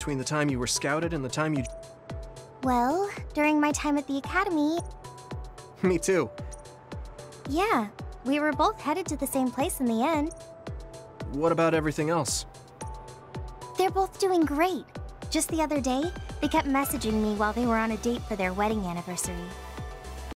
between the time you were scouted and the time you... Well, during my time at the academy... Me too. Yeah, we were both headed to the same place in the end. What about everything else? They're both doing great. Just the other day, they kept messaging me while they were on a date for their wedding anniversary.